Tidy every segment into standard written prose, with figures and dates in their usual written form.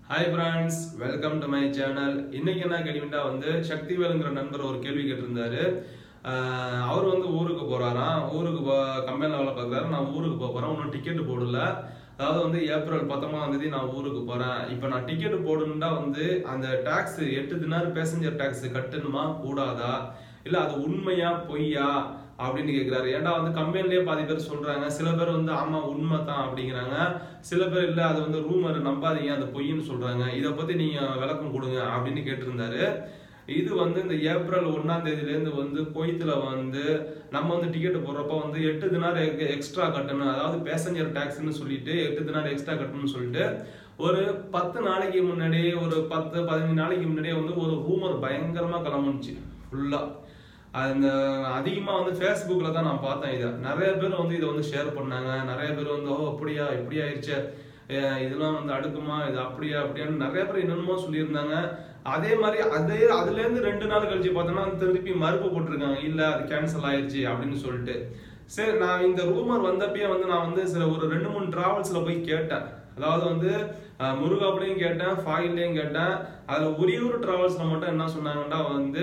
Hi friends, welcome to my channel. இன்னைக்கு என்ன கேள்விண்டா சக்திவேலுங்கிற நண்பர் ஒரு கேள்வி கேட்டிருந்தாரு. அவர் ஊருக்கு போறாராம். ஊருக்கு கம்பெனில வேலை பார்க்கறாரு. நான் ஊருக்கு போறேன். இன்னும் டிக்கெட் போடல. அதாவது ஏப்ரல் 19ஆம் தேதி நான் ஊருக்கு போறேன். இப்போ நான் டிக்கெட் போடணும்னா அந்த டாக்ஸ் 8 தினார் பேசஞ்சர் டாக்ஸ் கட்டணுமா கூடாதா? இல்ல அது உண்மையா பொய்யா அப்படின்னு கேட்கிறாரு. ஏன்டா கம்பெனிலேயே பாதி பேர் சொல்றாங்க. சில பேர் ஆமா உண்மைதான் அப்படிங்கிறாங்க. சில பேர் இல்ல அது ரூமர் நம்பாதீங்க அது பொய்ன்னு சொல்றாங்க. இதை பத்தி நீங்க விளக்கம் கொடுங்க அப்படின்னு கேட்டிருந்தாரு. இது இந்த ஏப்ரல் 1ஆம் தேதியிலேருந்து குவைத்துல நம்ம டிக்கெட் போடுறப்ப 8 தினார் எக்ஸ்ட்ரா கட்டணும். அதாவது பேசஞ்சர் டாக்ஸ்ன்னு சொல்லிட்டு 8 தினார் எக்ஸ்ட்ரா கட்டணும்னு சொல்லிட்டு ஒரு 10 நாளைக்கு முன்னாடி ஒரு 10-15 நாளைக்கு முன்னாடியே ஒரு ரூமர் பயங்கரமா கிளம்புச்சு ஃபுல்லா. அந்த அதிகமா ஃபேஸ்புக்ல தான் நான் பார்த்தேன். இதை நிறைய பேர் இதை ஷேர் பண்ணாங்க. நிறைய பேர் ஓ அப்படியா இப்படி ஆயிடுச்சு, இதெல்லாம் அடுக்குமா, இது அப்படியா அப்படியான்னு நிறைய பேர் என்னென்னமோ சொல்லியிருந்தாங்க. அதே மாதிரி அதுல இருந்து 2 நாள் கழிச்சு பார்த்தோம்னா திருப்பி மறுப்பு போட்டிருக்காங்க. இல்ல அது கேன்சல் ஆயிடுச்சு அப்படின்னு சொல்லிட்டு. சரி, நான் இந்த ரூமர் வந்தப்பயே நான் சில ஒரு 2-3 டிராவல்ஸ்ல போய் கேட்டேன். அதாவது முருகாப்புலையும் கேட்டேன், ஃபாயிலையும் கேட்டேன். அதுல ஒரே ஒரு டிராவல்ஸ்ல மட்டும் என்ன சொன்னாங்கன்னா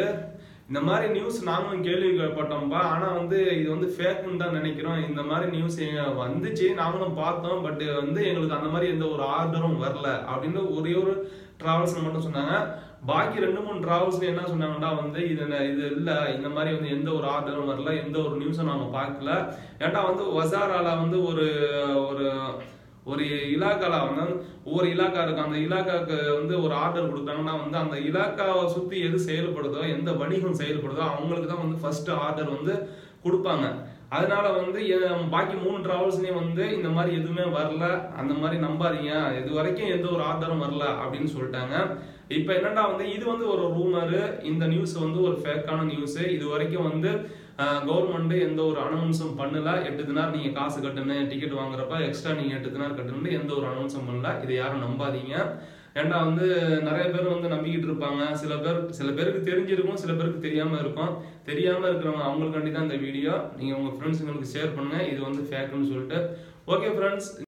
இந்த மாதிரி நியூஸ் நாங்களும் கேள்விப்பட்டோம்பா, ஆனா இது ஃபேக்குன்னு தான் நினைக்கிறோம். இந்த மாதிரி நியூஸ் வந்துச்சு, நாங்களும் பார்த்தோம். பட் எங்களுக்கு அந்த மாதிரி எந்த ஒரு ஆர்டரும் வரல அப்படின்னு ஒரே ஒரு டிராவல்ஸ் மட்டும் சொன்னாங்க. பாக்கி 2-3 டிராவல்ஸ்ல என்ன சொன்னாங்கன்னா இது இல்ல, இந்த மாதிரி எந்த ஒரு ஆர்டரும் வரல, எந்த ஒரு நியூஸும் நாங்க பார்க்கல. ஏன்டா வசாரால ஒரு ஒரு ஒரு இலாக்கால ஒவ்வொரு இலாக்கா இருக்கு. அந்த இலாக்காக்கு ஒரு ஆர்டர் கொடுத்தாங்கன்னா அந்த இலாக்காவை சுத்தி எது செயல்படுதோ, எந்த வணிகம் செயல்படுதோ அவங்களுக்கு தான் ஃபர்ஸ்ட் ஆர்டர் கொடுப்பாங்க. அதனால பாக்கி 3 டிராவல்ஸ்லயும் இந்த மாதிரி எதுவுமே வரல, அந்த மாதிரி நம்பாதீங்க, இது வரைக்கும் எந்த ஒரு ஆர்டரும் வரல அப்படின்னு சொல்லிட்டாங்க. இப்ப என்னடா இது ஒரு ரூமரு, இந்த நியூஸ் ஒரு ஃபேக்கான நியூஸ். இது வரைக்கும் கவர்மெண்ட் எந்த ஒரு அனௌன்ஸும் பண்ணல. 8 தினார் நீங்க காசு கட்டணும், டிக்கெட் வாங்குறப்ப எக்ஸ்ட்ரா நீங்க 8 தினார் கட்டணும்னு எந்த ஒரு அனௌன்ஸும் பண்ணல. இதை யாரும் நம்பாதீங்க. ஏன்டா நிறைய பேர் நம்பிக்கிட்டு இருப்பாங்க. சில பேருக்கு தெரிஞ்சிருக்கும், சில பேருக்கு தெரியாம இருக்கும். தெரியாம இருக்கிறவங்க அவங்களுக்காண்டி தான் இந்த வீடியோ. நீங்க உங்க ஃப்ரெண்ட்ஸுங்களுக்கு ஷேர் பண்ணுங்க, இது ஃபேக்குன்னு சொல்லிட்டு. Okay friends.